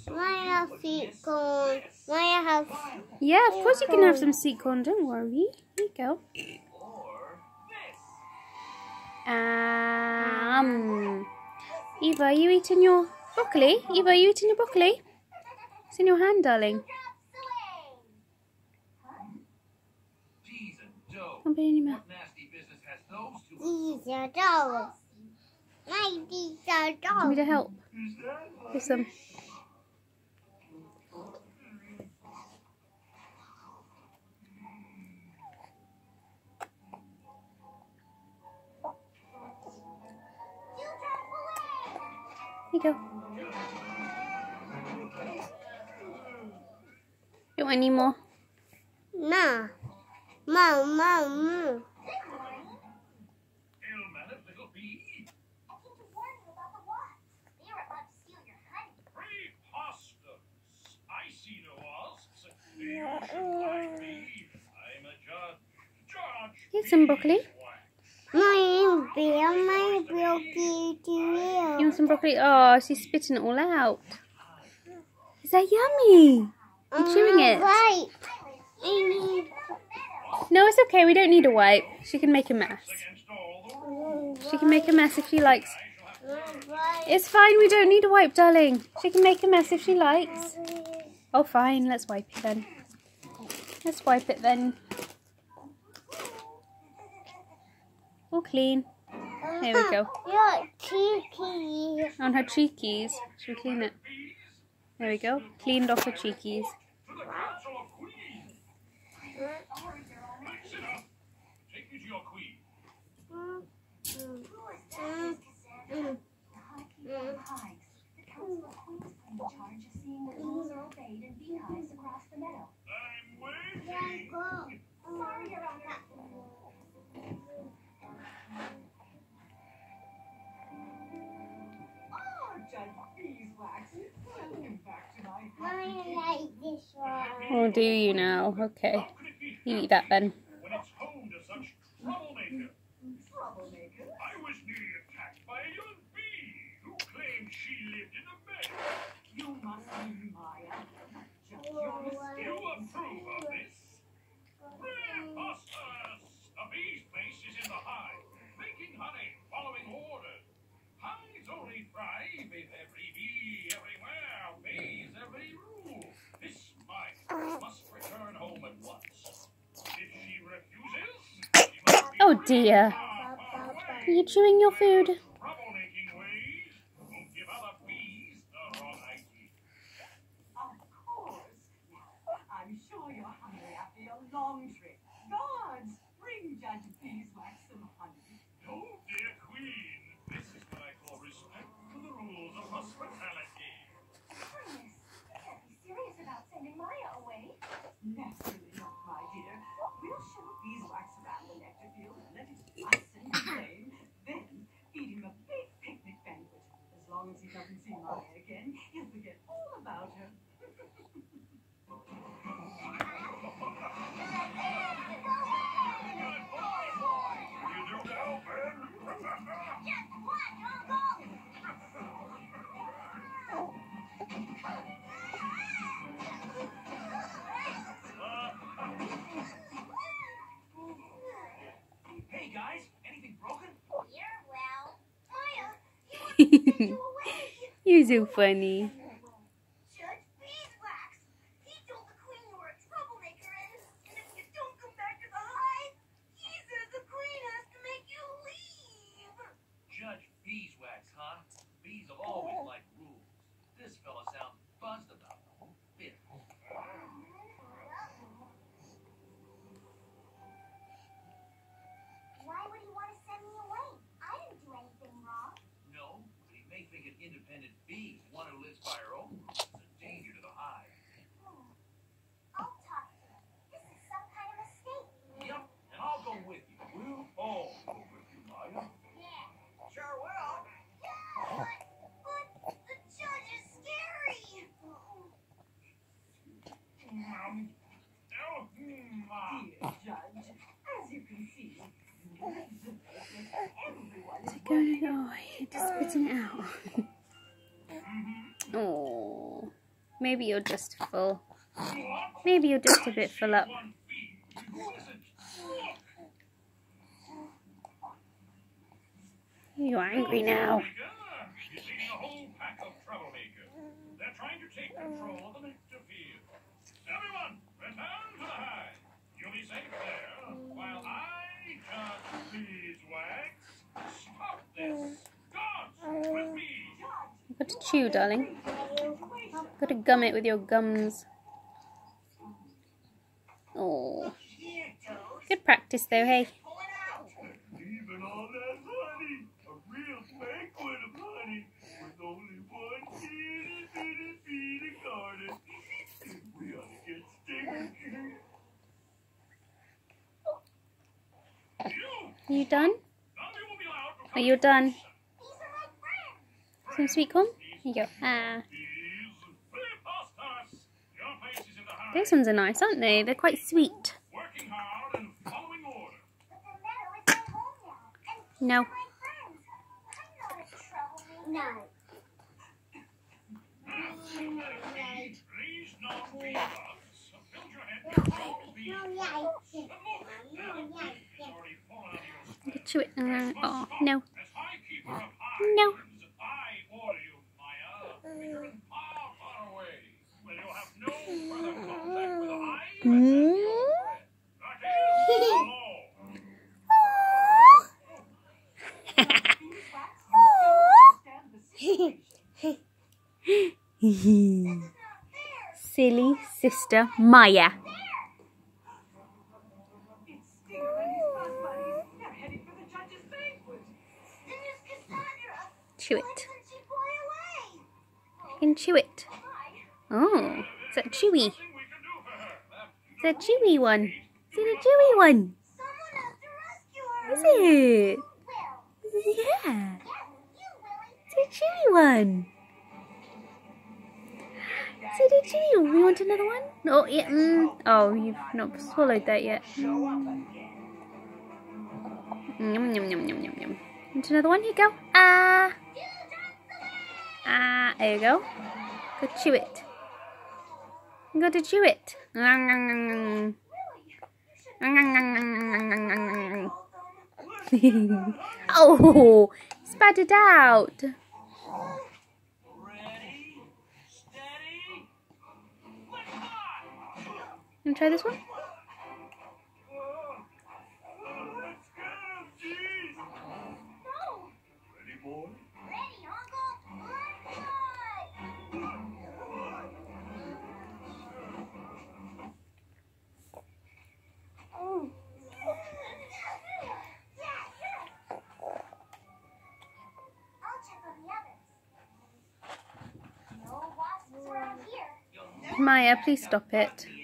My sweet corn. My house. Yeah, of course you can have some sweet corn. Don't worry. Here you go. Eva, are you eating your broccoli? Eva, are you eating your broccoli? It's in your hand, darling. Don't be in your mouth. These are dogs. These are Do you dogs. want me to help? Here's some. Here you go. You want any more? Ma. Ma. Here's some broccoli. My broccoli too. You want some broccoli? Oh, she's spitting it all out. Is that yummy? You're chewing it. Right. I need. No, it's okay. We don't need a wipe. She can make a mess. She can make a mess if she likes. It's fine. We don't need a wipe, darling. She can make a mess if she likes. Oh, fine. Let's wipe it then. Let's wipe it then. All clean. There we go. You're cheeky. On her cheekies. Should we clean it? There we go. Cleaned off her cheekies. I like this one. Oh, do you now? Okay. You eat that then. When it's home to such troublemaker. I was nearly attacked by a young bee who claimed she lived in a meadow. You must be Maya. You approve of this? Preposterous! A bee's place is in the hive, making honey, following orders. Hives only thrive if every bee everywhere obeys every rule. This Maya must return home at once. If she refuses, she must be Oh dear. Are you chewing your food? troublemaking ways will give other bees the wrong idea. Of course. I'm sure you're hungry after your long trip. Guards, bring Judge Beeswax some honey. Oh, dear Queen, this is what I call respect for the rules of hospitality. Highness, can't be serious about sending Maya away. Naturally not, my dear. We'll show Beeswax around the nectar field and let it ice and flame. Then feed him a big picnic banquet. As long as he doesn't see Maya again, he'll forget all about her. You do now, Ben? Hey, guys, anything broken? You're well. Maya, You're so funny. Judge Beeswax. He told the queen you were a troublemaker and if you don't come back to the hive, he says the queen has to make you leave. Judge Beeswax, huh? Bees have always liked rules. This fella sounds buzzed about them. Biff. Why would he want to send me away? I didn't do anything wrong. No, but he may think an independent bee, one who lives by her own rules, is a danger to the hive. I'll talk to him. This is some kind of mistake. Yep, and I'll go with you. We'll all go with you, Maya. Yeah. Sure will. But the judge is scary. Dear Judge, as you can see, everyone is Going, oh, you're just spitting it out. Oh. Maybe you're just full. Maybe you're just a bit full up. You're angry now. He's leading a whole pack of troublemakers. They're trying to take control of the Nectarfield. Everyone, return to the hive. You'll be safe there while I just beeswax. Stop this. Guards, with me. You've got to chew, darling. You've got to gum it with your gums. Oh. Good practice though, hey? Even all that honey, a real banquet of honey, with only one itty bitty bee to guard it. We ought to get stinging. Are you done? Now you will be allowed to Are you done? These are my friends. Some sweet corn? Here you go. Ah. Your place is in the hive. Those ones are nice, aren't they? They're quite sweet. Working hard and following order. But the meadow is my home now. And No. these are my friends. I'm not a troublemaker. No. Please not be bugs. Build your head control bees. And look, it's already fallen out of your Chew it. Oh, no. As high keeper of hives, No. I order you, Maya. You're far, far away, where you'll have no further contact with the hive and your bread. That is the law. Silly sister Maya. It's Stinger and his buzz buddies. They're heading for the judge's banquet. And there's Cassandra. Chew Why it. couldn't she fly away? You can chew it. Why? Oh, is that chewy? Nothing we can do for her. Is that chewy one? Is it a chewy one? Someone has to rescue her. Is it? Who will? Yeah. Yes, you, Willie. It's a chewy one. Is it a chewy one? You want another one? Oh, yeah. Oh, you've not swallowed that yet. Yum, yum, yum, yum, yum, yum. Want another one? Here you go. Ah. Ah, there you go. Go chew it. You got to chew it. Oh, spat it out. Ready, steady, let's fly. Want to try this one? Let's get him, jeez. No. Ready, boy? Ready, Uncle. Let's fly. I'll check on the others. No wasps around here. Maya, please stop it.